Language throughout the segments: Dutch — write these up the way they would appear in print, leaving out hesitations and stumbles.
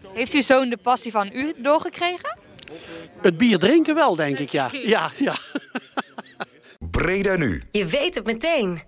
Heeft uw zoon de passie van u doorgekregen? Het bier drinken wel, denk ik, ja. Ja. Breda nu. Je weet het meteen.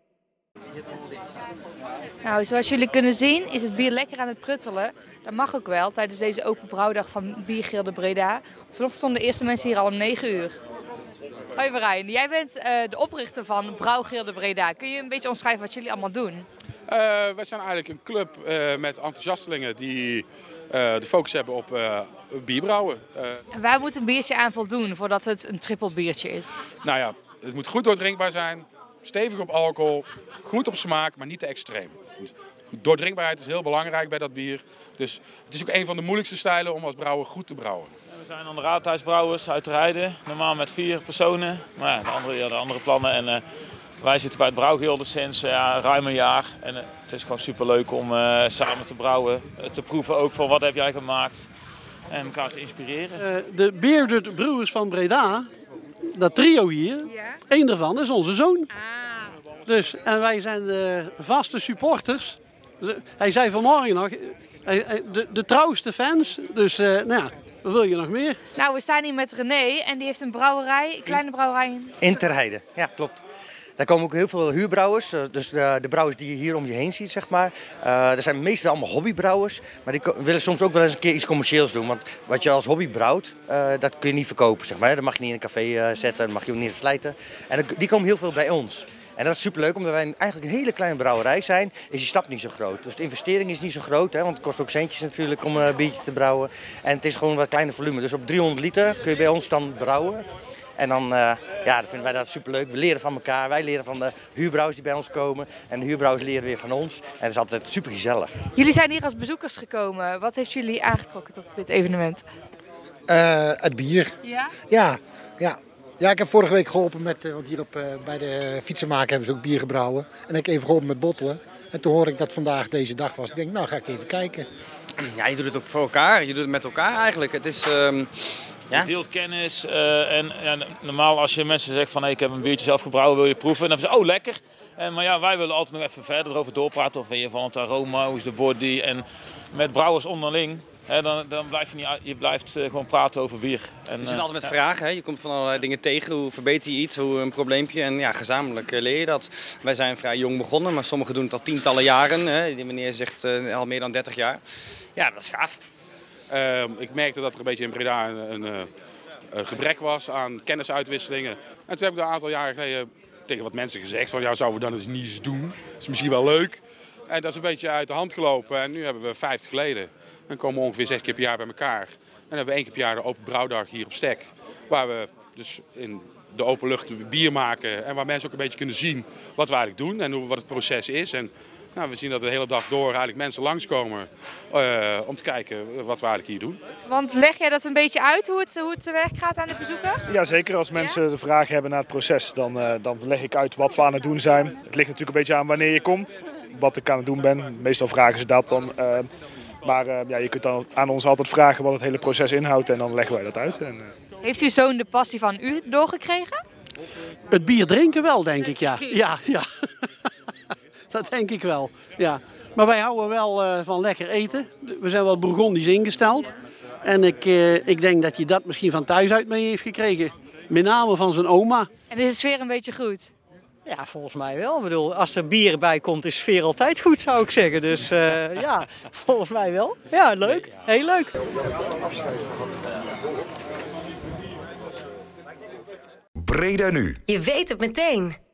Nou, zoals jullie kunnen zien is het bier lekker aan het pruttelen. Dat mag ook wel tijdens deze open brouwdag van Biergilde Breda. Want vanochtend stonden de eerste mensen hier al om 9 uur. Hoi Marijn, jij bent de oprichter van Brouwgilde Breda. Kun je een beetje omschrijven wat jullie allemaal doen? Wij zijn eigenlijk een club met enthousiastelingen die de focus hebben op bierbrouwen. En waar moet een biertje aan voldoen voordat het een triple biertje is? Nou ja, het moet goed doordrinkbaar zijn, stevig op alcohol, goed op smaak, maar niet te extreem. Doordrinkbaarheid is heel belangrijk bij dat bier. Dus het is ook een van de moeilijkste stijlen om als brouwer goed te brouwen. We zijn dan de raadhuisbrouwers uit Rijden, normaal met 4 personen. Maar ja, de andere plannen. En wij zitten bij het Brouwgilde sinds ruim een jaar. En het is gewoon superleuk om samen te brouwen, te proeven ook van wat heb jij gemaakt. En elkaar te inspireren. De Bearded Brewers van Breda, dat trio hier, één daarvan is onze zoon. Dus, en wij zijn de vaste supporters. Hij zei vanmorgen nog, de trouwste fans. Dus nou ja, wat wil je nog meer? Nou, we staan hier met René en die heeft een brouwerij, een kleine brouwerij. In Ter Heide, ja klopt. Daar komen ook heel veel huurbrouwers, dus de brouwers die je hier om je heen ziet, zeg maar. Er zijn meestal allemaal hobbybrouwers, maar die willen soms ook wel eens een keer iets commercieels doen. Want wat je als hobby brouwt, dat kun je niet verkopen, zeg maar. Dat mag je niet in een café zetten, dat mag je ook niet verslijten. En die komen heel veel bij ons. En dat is superleuk, omdat wij eigenlijk een hele kleine brouwerij zijn, is die stap niet zo groot. Dus de investering is niet zo groot, hè, want het kost ook centjes natuurlijk om een biertje te brouwen. En het is gewoon een wat kleiner volume. Dus op 300 liter kun je bij ons dan brouwen. En dan dan vinden wij dat superleuk. We leren van elkaar, wij leren van de huurbrouwers die bij ons komen. En de huurbrouwers leren weer van ons. En dat is altijd super gezellig. Jullie zijn hier als bezoekers gekomen. Wat heeft jullie aangetrokken tot dit evenement? Het bier. Ja? Ja, ik heb vorige week geholpen met, want hier bij de fietsenmaker hebben ze ook bier gebrouwen. En ik heb even geholpen met bottelen. En toen hoorde ik dat vandaag deze dag was. Ik denk, nou ga ik even kijken. Ja, je doet het ook voor elkaar. Je doet het met elkaar eigenlijk. Het is... Je deelt kennis en normaal als je mensen zegt van hey, ik heb een biertje zelf gebrouwen, wil je proeven? En dan zeggen ze, oh lekker. Maar ja, wij willen altijd nog even verder erover doorpraten. Of vind je van het aroma, hoe is de body? En met brouwers onderling, dan blijf je blijft gewoon praten over bier. En, je zit altijd met vragen, hè? Je komt van allerlei dingen tegen. Hoe verbeter je iets, hoe een probleempje. En ja, gezamenlijk leer je dat. Wij zijn vrij jong begonnen, maar sommigen doen het al tientallen jaren. Hè? Die meneer zegt al meer dan 30 jaar. Ja, dat is gaaf. Ik merkte dat er een beetje in Breda een gebrek was aan kennisuitwisselingen. En toen heb ik daar een aantal jaren geleden tegen wat mensen gezegd van ja, zouden we dan eens niet eens doen. Dat is misschien wel leuk. En dat is een beetje uit de hand gelopen. En nu hebben we 50 leden. Dan komen we ongeveer 6 keer per jaar bij elkaar. En dan hebben we 1 keer per jaar de open brouwdag hier op Stek. Waar we dus in de open lucht bier maken. En waar mensen ook een beetje kunnen zien wat we eigenlijk doen en wat het proces is. En nou, we zien dat de hele dag door eigenlijk mensen langskomen om te kijken wat we eigenlijk hier doen. Want leg jij dat een beetje uit, hoe het te werk gaat aan de bezoekers? Ja, zeker. Als mensen de vragen hebben naar het proces, dan leg ik uit wat we aan het doen zijn. Het ligt natuurlijk een beetje aan wanneer je komt, wat ik aan het doen ben. Meestal vragen ze dat dan. Maar je kunt dan aan ons altijd vragen wat het hele proces inhoudt en dan leggen wij dat uit. Heeft uw zoon de passie van u doorgekregen? Het bier drinken wel, denk ik, ja. Ja. Dat denk ik wel, ja. Maar wij houden wel van lekker eten. We zijn wel Bourgondisch ingesteld. En ik denk dat je dat misschien van thuis uit mee heeft gekregen. Met name van zijn oma. En is de sfeer een beetje goed? Ja, volgens mij wel. Ik bedoel, als er bier bij komt, is sfeer altijd goed, zou ik zeggen. Dus ja, volgens mij wel. Ja, leuk. Heel leuk. Breda nu. Je weet het meteen.